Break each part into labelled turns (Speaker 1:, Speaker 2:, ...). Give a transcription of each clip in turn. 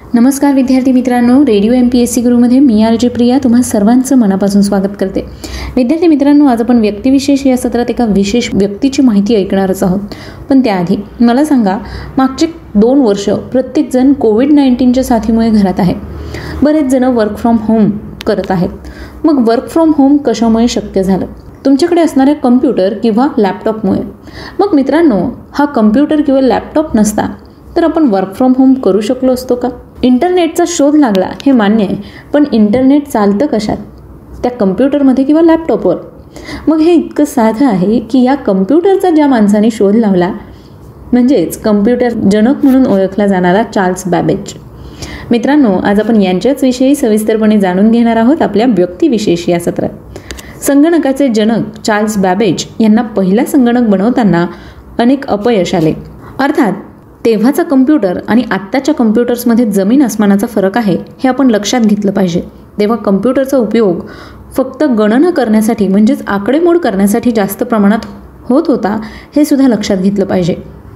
Speaker 1: नमस्कार विद्यार्थी मित्रांनो, रेडिओ MPSC गुरुमध्ये मी RJ प्रिया तुम्हा सर्वांचं मनापासून स्वागत करते. विद्यार्थी मित्रांनो, आज आपण व्यक्तिविशेष या सत्रात एका विशेष व्यक्तीची माहिती ऐकणारच आहोत. पण त्याआधी मला सांगा, मागचे 2 वर्ष प्रत्येकजण कोविड-19च्या साथीमुळे घरात आहे. बरेच जण वर्क फ्रॉम होम करत आहेत. मग वर्क फ्रॉम होम कशामुळे शक्य झालं? तुमच्याकडे असणाऱ्या कम्प्युटर किंवा लॅपटॉपमुळे. मग मित्रांनो, हा कम्प्युटर किंवा लॅपटॉप नसता तर आपण वर्क फ्रॉम होम करू शकलो असतो का? इंटरनेटचा शोध लागला हे मान्य आहे, पण इंटरनेट चालतं कशात? त्या कम्प्युटरमध्ये किंवा लॅपटॉपवर. मग हे इतकं साधं आहे की या कम्प्युटरचा ज्या माणसाने शोध लावला, म्हणजेच कम्प्युटर जनक म्हणून ओळखला जाणारा चार्ल्स बॅबेज. मित्रांनो, आज आपण यांच्याच विषयी सविस्तरपणे जाणून घेणार आहोत आपल्या व्यक्तिविशेष या सत्रात. संगणकाचे जनक चार्ल्स बॅबेज यांना पहिला संगणक बनवताना अनेक अपयश आले. अर्थात तेव्हाचा कम्प्युटर आणि आत्ताच्या कम्प्युटर्समध्ये जमीन आसमानाचा फरक आहे हे आपण लक्षात घेतलं पाहिजे. तेव्हा कम्प्युटरचा उपयोग फक्त गणना करण्यासाठी म्हणजेच आकडेमोड करण्यासाठी जास्त प्रमाणात होत होता हे सुद्धा लक्षात घेतलं पाहिजे.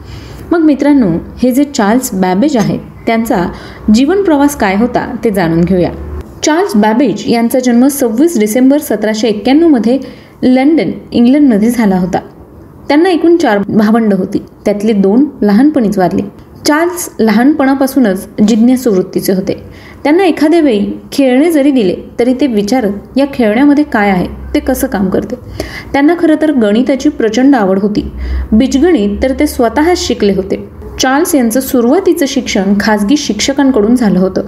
Speaker 1: मग मित्रांनो, हे जे चार्ल्स बॅबेज आहेत त्यांचा जीवन प्रवास काय होता ते जाणून घेऊया. चार्ल्स बॅबेज यांचा जन्म 26 डिसेंबर 1791 मध्ये लंडन, इंग्लंडमध्ये झाला होता. त्यांना एकूण 4 भावंड होती, त्यातले 2 लहानपणीच वारले. चार्ल्स लहानपणापासूनच जिज्ञासू वृत्तीचे होते. त्यांना एखाद्या वेळी खेळणे जरी दिले तरी ते विचारत या खेळण्यामध्ये काय आहे, ते कसं काम करते. त्यांना खरं तर गणिताची प्रचंड आवड होती. बीजगणित तर ते स्वतःच शिकले होते. चार्ल्स यांचं सुरुवातीचं शिक्षण खाजगी शिक्षकांकडून झालं होतं.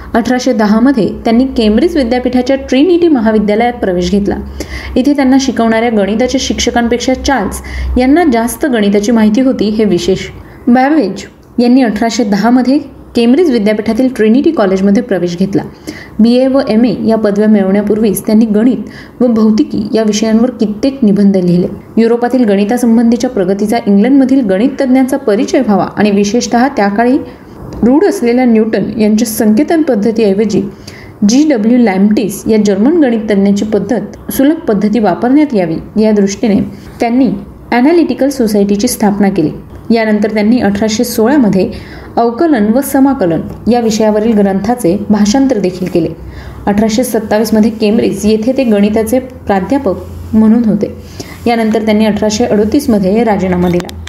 Speaker 1: 1810 मध्ये त्यांनी केम्ब्रिज विद्यापीठाच्या ट्रिनिटी महाविद्यालयात प्रवेश घेतला. इथे त्यांना शिकवणाऱ्या गणिताच्या शिक्षकांपेक्षा चार्ल्स यांना जास्त गणिताची माहिती होती हे विशेष. बॅबेज यांनी 1810 मध्ये केम्ब्रिज विद्यापीठातील ट्रिनिटी कॉलेजमध्ये प्रवेश घेतला. BA व MA या पदव्या मिळवण्यापूर्वीच त्यांनी गणित व भौतिकी या विषयांवर कित्येक निबंध लिहिले. युरोपातील गणितासंबंधीच्या प्रगतीचा इंग्लंडमधील गणित तज्ज्ञांचा परिचय व्हावा आणि विशेषतः त्या काळी रूढ असलेल्या न्यूटन यांच्या संकेतन पद्धतीऐवजी GW लॅम्प्टिस या जर्मन गणित तज्ज्ञाची पद्धत सुलभ पद्धती वापरण्यात यावी या दृष्टीने त्यांनी ॲनालिटिकल सोसायटीची स्थापना केली. यानंतर त्यांनी 1816 मध्ये अवकलन व समाकलन या विषयावरील ग्रंथाचे भाषांतर देखील केले. 1827 मध्ये केम्ब्रिज येथे ते गणिताचे प्राध्यापक म्हणून होते. यानंतर त्यांनी 1838 मध्ये राजीनामा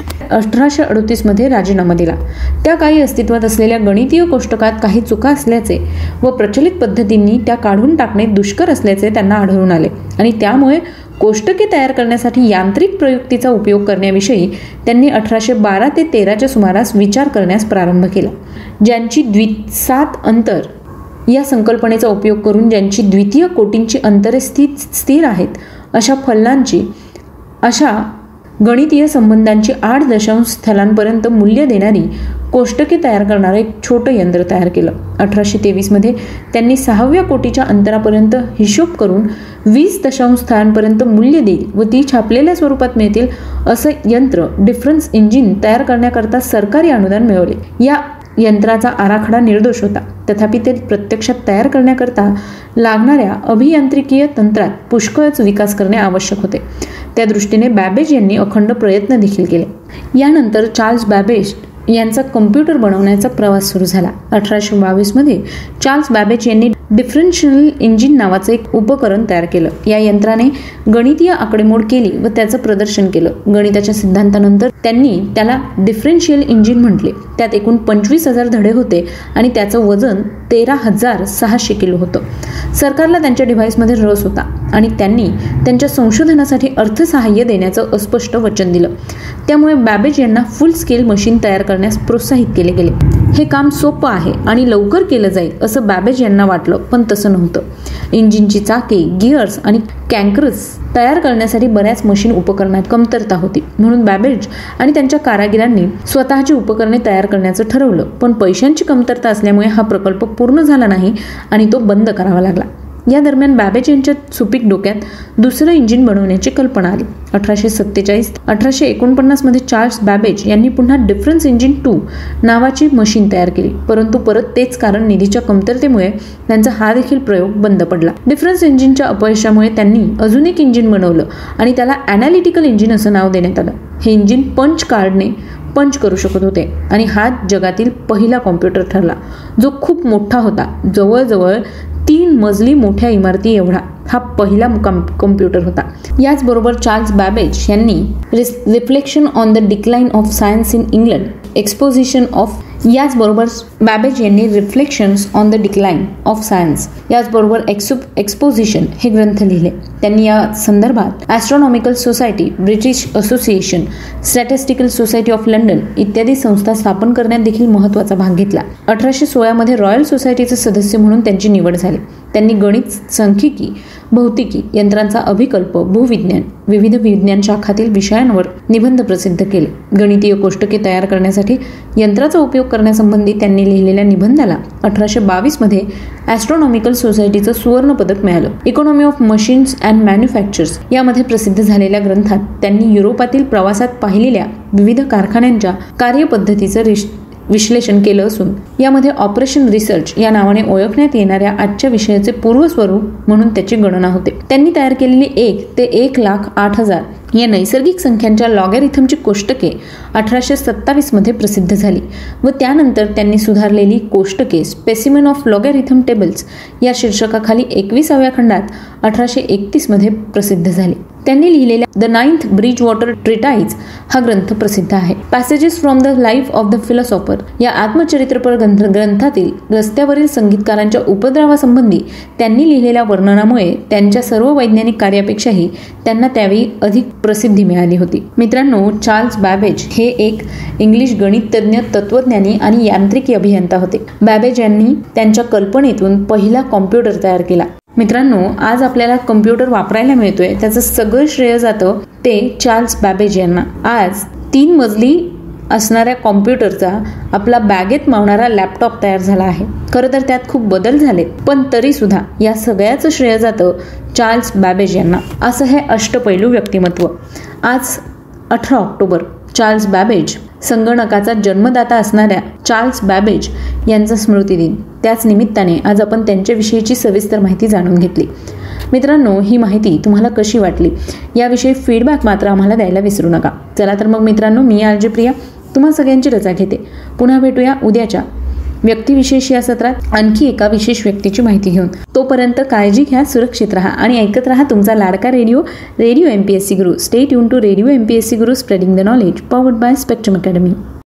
Speaker 1: दिला. त्या काही अस्तित्वात असलेल्या गणितीय कोष्टकात काही चुका असल्याचे व प्रचलित पद्धतींनी त्या काढून टाकणे दुष्कर असल्याचे त्यांना आढळून आले आणि त्यामुळे कोष्टके तयार करण्यासाठी यांत्रिक प्रयुक्तीचा उपयोग करण्याविषयी त्यांनी 1812 ते 13च्या सुमारास विचार करण्यास प्रारंभ केला. ज्यांची द्विसात अंतर या संकल्पनेचा उपयोग करून ज्यांची द्वितीय कोटींची अंतरे स्थिर आहेत अशा फलनांची अशा गणितीय संबंधांची 8 दशांश स्थलांपर्यंत मूल्य देणारी कोष्टके तयार करणारं एक छोटं यंत्र तयार केलं. 1823 मध्ये त्यांनी 6व्या कोटीच्या अंतरापर्यंत हिशोब करून 20 दशांश स्थळांपर्यंत मूल्य देईल व ती छापलेल्या स्वरूपात मिळतील असं यंत्र डिफरन्स इंजिन तयार करण्याकरता सरकारी अनुदान मिळवले. या यंत्राचा आराखडा निर्दोष होता, तथापि ते प्रत्यक्षात तयार करण्याकरता लागणाऱ्या अभियांत्रिकीय तंत्रात पुष्कळच विकास करणे आवश्यक होते. त्या दृष्टीने बॅबेज यांनी अखंड प्रयत्न देखील केले. यानंतर चार्ल्स बॅबेज यांचा कम्प्युटर बनवण्याचा प्रवास सुरू झाला. 1822 मध्ये चार्ल्स बॅबेज यांनी डिफरन्शियल इंजिन नावाचं एक उपकरण तयार केलं. या यंत्राने गणितीय आकडेमोड केली व त्याचं प्रदर्शन केलं. गणिताच्या सिद्धांतानंतर त्यांनी त्याला डिफरन्शियल इंजिन म्हटले. त्यात एकूण 25,000 धडे होते आणि त्याचं वजन 13,600 किलो होतं. सरकारला त्यांच्या डिव्हाइसमध्ये रस होता आणि त्यांनी त्यांच्या संशोधनासाठी अर्थसहाय्य देण्याचं अस्पष्ट वचन दिलं. त्यामुळे बॅबेज यांना फुल स्केल मशीन तयार करण्यास प्रोत्साहित केले गेले. हे काम सोपं आहे आणि लवकर केलं जाईल असं बॅबेज यांना वाटलं, पण तसं नव्हतं. इंजिनची चाके, गिअर्स आणि कॅन्कर्स तयार करण्यासाठी बऱ्याच मशीन उपकरणात कमतरता होती. म्हणून बॅबेज आणि त्यांच्या कारागिरांनी स्वतःची उपकरणे तयार करण्याचं ठरवलं, पण पैशांची कमतरता असल्यामुळे हा प्रकल्प पूर्ण झाला नाही आणि तो बंद करावा लागला. या दरम्यान बॅबेज यांच्या सुपीक डोक्यात दुसरं इंजिन बनवण्याची कल्पना आली. 1847-1849 मध्ये चार्ल्स बॅबेज यांनी पुन्हा डिफरन्स इंजिन 2 नावाची मशीन तयार केली, परंतु परत तेच कारण निधीच्या कमतरतेमुळे त्यांचा हा देखील प्रयोग बंद पडला. डिफरन्स इंजिनच्या अपयशामुळे त्यांनी अजून एक इंजिन बनवलं आणि त्याला ॲनालिटिकल इंजिन असं नाव देण्यात आलं. हे इंजिन पंच कार्डने पंच करू शकत होते आणि हा जगातील पहिला कॉम्प्युटर ठरला, जो खूप मोठा होता. जवळजवळ 3 मजली मोठ्या इमारती एवढा हा पहिला कॉम्प्युटर होता. याचबरोबर चार्ल्स बॅबेज यांनी reflection on the decline of science in England exposition of Babbage यांनी reflections on the decline of science याचबरोबर एक्सपोजिशन हे ग्रंथ लिहिले. त्यांनी या संदर्भात astronomical society, British association, statistical society of London इत्यादी संस्था स्थापन करण्यात देखील महत्त्वाचा भाग घेतला. 1816 मध्ये रॉयल सोसायटीचे सदस्य म्हणून त्यांची निवड झाली. त्यांनी गणित, सांख्यिकी, भौतिकी, यंत्रांचा अभिकल्प, भूविज्ञान, विविध विज्ञान शाखातील विषयांवर निबंध प्रसिद्ध केले. गणितीय कोष्टके तयार करण्यासाठी यंत्राचा उपयोग करण्यासंबंधी त्यांनी लिहिलेल्या निबंधाला 1822 मध्ये ॲस्ट्रॉनॉमिकल सोसायटीचं सुवर्ण पदक मिळालं. Economy of machines and manufactures यामध्ये प्रसिद्ध झालेल्या ग्रंथात त्यांनी युरोपातील प्रवासात पाहिलेल्या विविध कारखान्यांच्या कार्यपद्धतीचं विश्लेषण केलं असून यामध्ये ऑपरेशन रिसर्च या नावाने ओळखण्यात येणाऱ्या आजच्या विषयाचे पूर्वस्वरूप म्हणून त्याची गणना होते. त्यांनी तयार केलेली 1 ते 1,08,000 या नैसर्गिक संख्यांच्या लॉगॅरिथमची कोष्टके 1827 मध्ये प्रसिद्ध झाली व त्यानंतर त्यांनी सुधारलेली कोष्टके स्पेसिमेन ऑफ लॉगॅरिथम टेबल्स या शीर्षकाखाली 21व्या खंडात 1831 मध्ये प्रसिद्ध झाली. त्यांनी लिहिलेल्या the 9th bridge water treatise हा ग्रंथ प्रसिद्ध आहे. Passages from the life of the philosopher या आत्मचरित्रपर ग्रंथातील रस्त्यावरील संगीतकारांच्या उपद्रवासंबंधी त्यांनी लिहिलेल्या वर्णनामुळे त्यांच्या सर्व वैज्ञानिक कार्यापेक्षाही त्यांना त्यावेळी अधिक प्रसिद्धी मिळाली होती. मित्रांनो, चार्ल्स बॅबेज हे एक इंग्लिश गणितज्ञ, तत्वज्ञानी आणि यांत्रिकी अभियंता होते. बॅबेज यांनी त्यांच्या कल्पनेतून पहिला कॉम्प्युटर तयार केला. मित्रांनो, आज आपल्याला कम्प्युटर वापरायला मिळतोय त्याचं सगळं श्रेय जातं ते चार्ल्स बॅबेज यांना. आज 3 मजली असणाऱ्या कॉम्प्युटरचा आपला बॅगेत मावणारा लॅपटॉप तयार झाला आहे. खरं तर त्यात खूप बदल झालेत, पण तरी सुद्धा या सगळ्याचं श्रेय जातं चार्ल्स बॅबेज यांना. असं हे अष्टपैलू व्यक्तिमत्व. आज 18 ऑक्टोबर चार्ल्स बॅबेज, संगणकाचा जन्मदाता असणाऱ्या चार्ल्स बॅबेज यांचा स्मृतिदिन. त्याच निमित्ताने आज आपण त्यांच्याविषयीची सविस्तर माहिती जाणून घेतली. मित्रांनो, ही माहिती तुम्हाला कशी वाटली याविषयी फीडबॅक मात्र आम्हाला द्यायला विसरू नका. चला तर मग मित्रांनो, मी आरजे प्रिया तुम्हा सगळ्यांची रजा घेते. पुन्हा भेटूया उद्याच्या व्यक्तिविशेष या सत्रात आणखी एका विशेष व्यक्तीची माहिती घेऊन. तोपर्यंत काळजी घ्या, सुरक्षित राहा आणि ऐकत राहा तुमचा लाडका Radio MPSC Guru. Stay tune to Radio MPSC Guru, spreading the knowledge, powered by Spectrum academy.